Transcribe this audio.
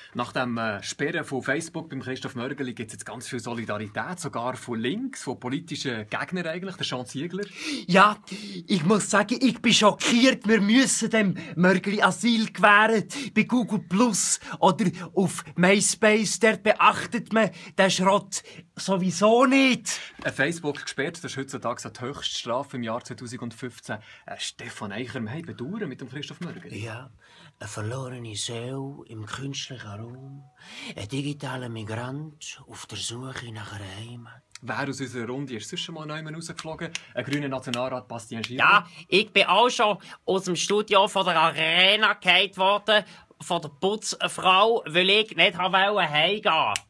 Nach dem Sperren von Facebook beim Christoph Mörgeli gibt es jetzt ganz viel Solidarität, sogar von links, von politischen Gegnern eigentlich, der Sean Ziegler. Ja, ich muss sagen, ich bin schockiert. Wir müssen dem Mörgeli Asyl gewähren. Bei Google Plus oder auf MySpace, dort beachtet man den Schrott sowieso nicht. Facebook gesperrt, das ist heutzutage die höchste Strafe im Jahr 2015. Stefan Eicher, wir haben Bedauern mit dem Christoph Mörgeli. Ja, eine verlorene Seele im künstlichen Raum. Ein digitaler Migrant auf der Suche nach einer Heimat. Wer aus unserer Runde ist sonst schon mal neu rausgeflogen? Ein grüner Nationalrat, Bastien Schirmer. Ja, ich bin auch schon aus dem Studio von der Arena gefallen worden, von der Putzfrau, weil ich nicht heimgehen wollte.